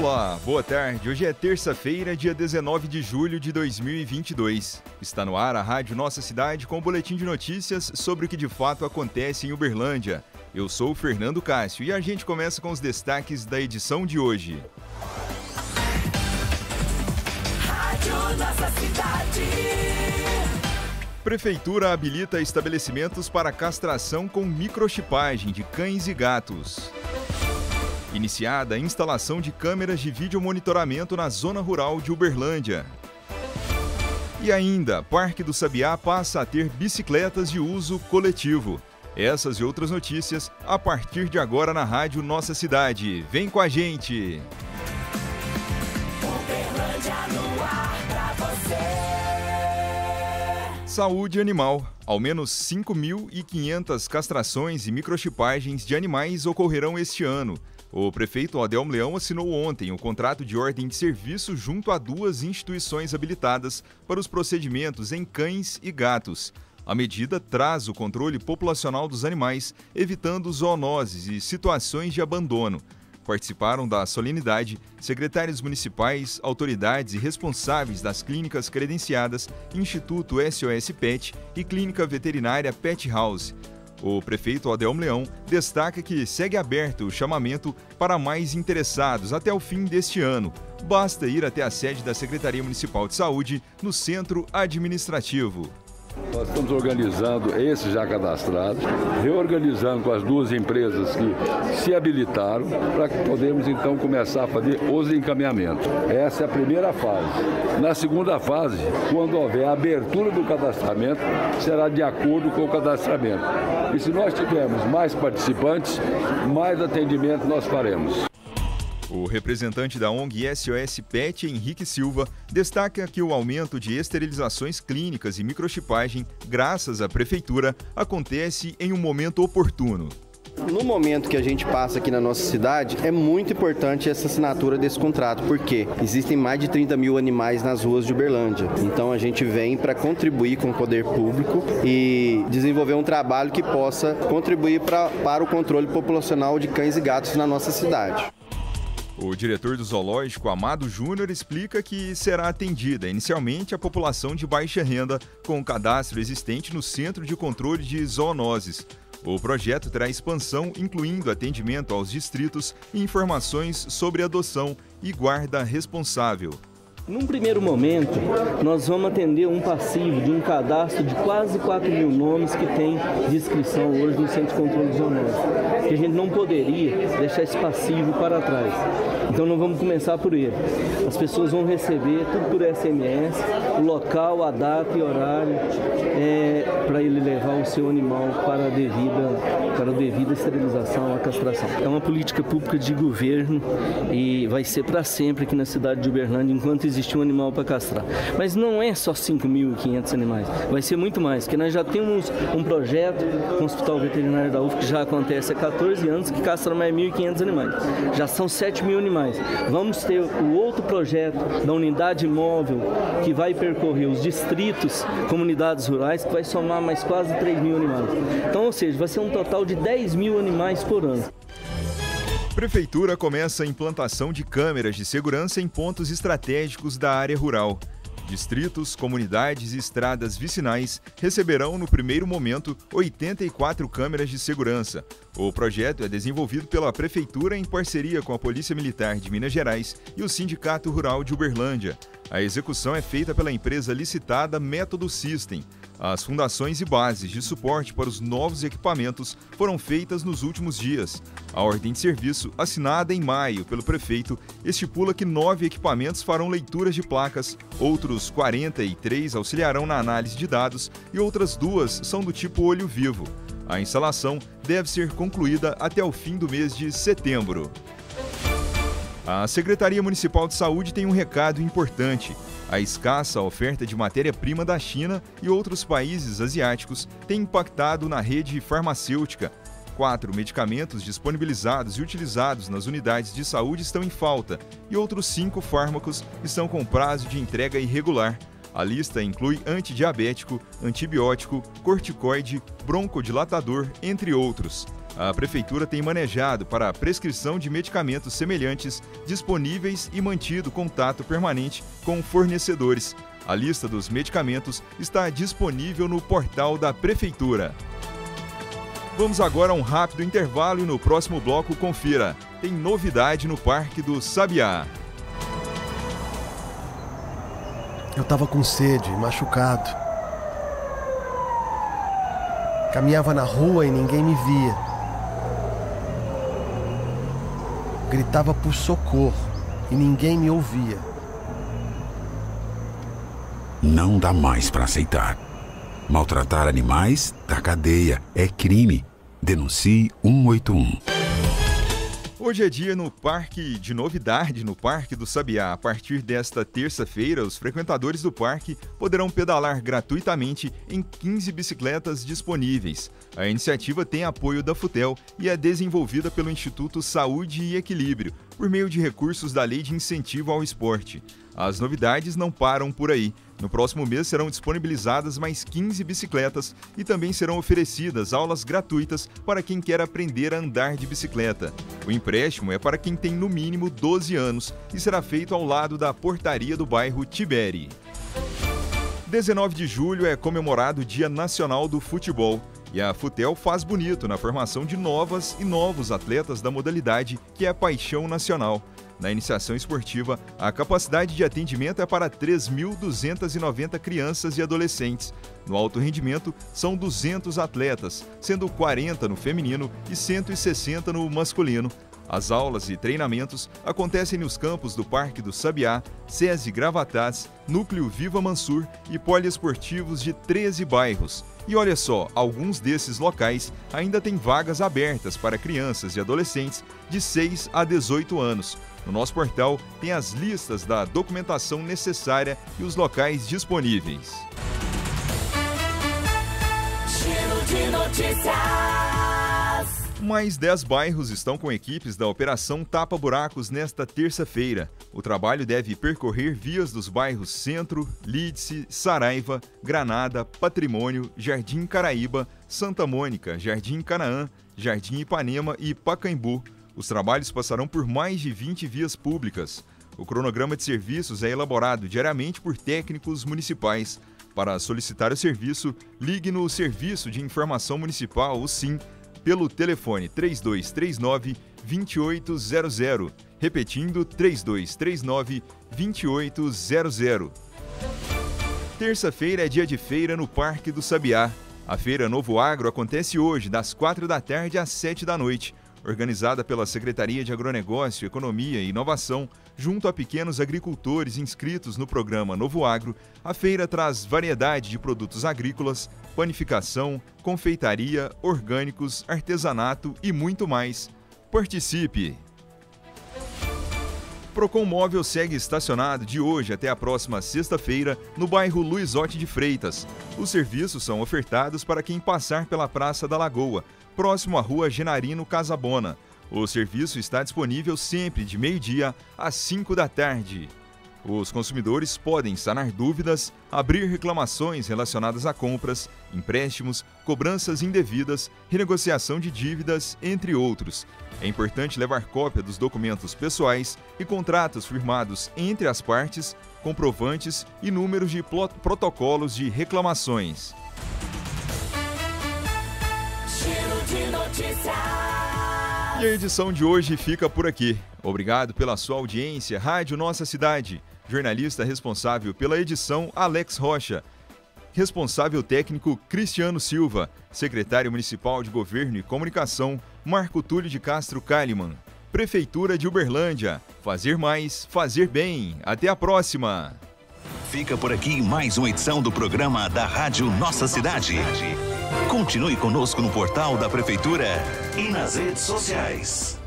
Olá, boa tarde. Hoje é terça-feira, dia 19 de julho de 2022. Está no ar a Rádio Nossa Cidade com um boletim de notícias sobre o que de fato acontece em Uberlândia. Eu sou o Fernando Cássio e a gente começa com os destaques da edição de hoje. Rádio Nossa Cidade. Prefeitura habilita estabelecimentos para castração com microchipagem de cães e gatos. Iniciada a instalação de câmeras de videomonitoramento na zona rural de Uberlândia. E ainda, Parque do Sabiá passa a ter bicicletas de uso coletivo. Essas e outras notícias a partir de agora na Rádio Nossa Cidade. Vem com a gente! Uberlândia no ar pra você. Saúde animal. Ao menos 5.500 castrações e microchipagens de animais ocorrerão este ano. O prefeito Adelmo Leão assinou ontem o contrato de ordem de serviço junto a duas instituições habilitadas para os procedimentos em cães e gatos. A medida traz o controle populacional dos animais, evitando zoonoses e situações de abandono. Participaram da solenidade secretários municipais, autoridades e responsáveis das clínicas credenciadas Instituto SOS Pet e Clínica Veterinária Pet House. O prefeito Adelmo Leão destaca que segue aberto o chamamento para mais interessados até o fim deste ano. Basta ir até a sede da Secretaria Municipal de Saúde, no Centro Administrativo. Nós estamos organizando esses já cadastrados, reorganizando com as duas empresas que se habilitaram para que podemos então começar a fazer os encaminhamentos. Essa é a primeira fase. Na segunda fase, quando houver a abertura do cadastramento, será de acordo com o cadastramento. E se nós tivermos mais participantes, mais atendimento nós faremos. O representante da ONG SOS Pet, Henrique Silva, destaca que o aumento de esterilizações clínicas e microchipagem, graças à prefeitura, acontece em um momento oportuno. No momento que a gente passa aqui na nossa cidade, é muito importante essa assinatura desse contrato, porque existem mais de 30 mil animais nas ruas de Uberlândia. Então a gente vem para contribuir com o poder público e desenvolver um trabalho que possa contribuir para o controle populacional de cães e gatos na nossa cidade. O diretor do zoológico, Amado Júnior, explica que será atendida inicialmente a população de baixa renda com o cadastro existente no Centro de Controle de Zoonoses. O projeto terá expansão, incluindo atendimento aos distritos e informações sobre adoção e guarda responsável. Num primeiro momento, nós vamos atender um passivo de um cadastro de quase 4 mil nomes que tem de inscrição hoje no Centro de Controle de Zoonoses, que a gente não poderia deixar esse passivo para trás. Então nós vamos começar por ele. As pessoas vão receber tudo por SMS, o local, a data e horário, para ele levar o seu animal para a devida esterilização, a castração. É uma política pública de governo e vai ser para sempre aqui na cidade de Uberlândia, enquanto existir um animal para castrar. Mas não é só 5.500 animais, vai ser muito mais, porque nós já temos um projeto com o Hospital Veterinário da UF que já acontece há 14 anos, que castra mais 1.500 animais. Já são 7 mil animais. Vamos ter o outro projeto da unidade móvel que vai percorrer os distritos, comunidades rurais, que vai somar mais quase 3 mil animais. Então, ou seja, vai ser um total de 10 mil animais por ano. Prefeitura começa a implantação de câmeras de segurança em pontos estratégicos da área rural. Distritos, comunidades e estradas vicinais receberão, no primeiro momento, 84 câmeras de segurança. O projeto é desenvolvido pela Prefeitura em parceria com a Polícia Militar de Minas Gerais e o Sindicato Rural de Uberlândia. A execução é feita pela empresa licitada Método System. As fundações e bases de suporte para os novos equipamentos foram feitas nos últimos dias. A ordem de serviço, assinada em maio pelo prefeito, estipula que 9 equipamentos farão leituras de placas, outros 43 auxiliarão na análise de dados e outras 2 são do tipo olho vivo. A instalação deve ser concluída até o fim do mês de setembro. A Secretaria Municipal de Saúde tem um recado importante. A escassa oferta de matéria-prima da China e outros países asiáticos tem impactado na rede farmacêutica. 4 medicamentos disponibilizados e utilizados nas unidades de saúde estão em falta e outros 5 fármacos estão com prazo de entrega irregular. A lista inclui antidiabético, antibiótico, corticoide, broncodilatador, entre outros. a Prefeitura tem manejado para a prescrição de medicamentos semelhantes disponíveis e mantido contato permanente com fornecedores. A lista dos medicamentos está disponível no portal da Prefeitura. Vamos agora a um rápido intervalo e no próximo bloco confira. Tem novidade no Parque do Sabiá. Eu estava com sede, machucado. Caminhava na rua e ninguém me via. Gritava por socorro e ninguém me ouvia. Não dá mais para aceitar. Maltratar animais dá cadeia, é crime. Denuncie 181. Hoje é dia no Parque de novidade no Parque do Sabiá. A partir desta terça-feira, os frequentadores do parque poderão pedalar gratuitamente em 15 bicicletas disponíveis. A iniciativa tem apoio da FUTEL e é desenvolvida pelo Instituto Saúde e Equilíbrio, por meio de recursos da Lei de Incentivo ao Esporte. As novidades não param por aí. No próximo mês serão disponibilizadas mais 15 bicicletas e também serão oferecidas aulas gratuitas para quem quer aprender a andar de bicicleta. O empréstimo é para quem tem no mínimo 12 anos e será feito ao lado da portaria do bairro Tiberi. 19 de julho é comemorado o Dia Nacional do Futebol. E a FUTEL faz bonito na formação de novas e novos atletas da modalidade, que é a paixão nacional. Na iniciação esportiva, a capacidade de atendimento é para 3.290 crianças e adolescentes. No alto rendimento, são 200 atletas, sendo 40 no feminino e 160 no masculino. As aulas e treinamentos acontecem nos campos do Parque do Sabiá, SESI Gravatás, Núcleo Viva Mansur e poliesportivos de 13 bairros. E olha só, alguns desses locais ainda têm vagas abertas para crianças e adolescentes de 6 a 18 anos. No nosso portal tem as listas da documentação necessária e os locais disponíveis. Giro de notícias. Mais 10 bairros estão com equipes da Operação Tapa Buracos nesta terça-feira. O trabalho deve percorrer vias dos bairros Centro, Lídice, Saraiva, Granada, Patrimônio, Jardim Caraíba, Santa Mônica, Jardim Canaã, Jardim Ipanema e Pacaembu. Os trabalhos passarão por mais de 20 vias públicas. O cronograma de serviços é elaborado diariamente por técnicos municipais. Para solicitar o serviço, ligue no Serviço de Informação Municipal, o SIM, pelo telefone 3239-2800, repetindo 3239-2800. Terça-feira é dia de feira no Parque do Sabiá. A Feira Novo Agro acontece hoje, das 4 da tarde às 7 da noite. Organizada pela Secretaria de Agronegócio, Economia e Inovação, junto a pequenos agricultores inscritos no programa Novo Agro, a feira traz variedade de produtos agrícolas, panificação, confeitaria, orgânicos, artesanato e muito mais. Participe! Procon Móvel segue estacionado de hoje até a próxima sexta-feira no bairro Luizote de Freitas. Os serviços são ofertados para quem passar pela Praça da Lagoa, próximo à Rua Genarino Casabona. O serviço está disponível sempre de meio-dia às 5 da tarde. Os consumidores podem sanar dúvidas, abrir reclamações relacionadas a compras, empréstimos, cobranças indevidas, renegociação de dívidas, entre outros. É importante levar cópia dos documentos pessoais e contratos firmados entre as partes, comprovantes e números de protocolos de reclamações. De notícias. E a edição de hoje fica por aqui. Obrigado pela sua audiência. Rádio Nossa Cidade. Jornalista responsável pela edição, Alex Rocha. Responsável técnico, Cristiano Silva. Secretário Municipal de Governo e Comunicação, Marco Túlio de Castro Kalimann. Prefeitura de Uberlândia. Fazer mais, fazer bem. Até a próxima. Fica por aqui mais uma edição do programa da Rádio Nossa Cidade. Continue conosco no portal da Prefeitura e nas redes sociais.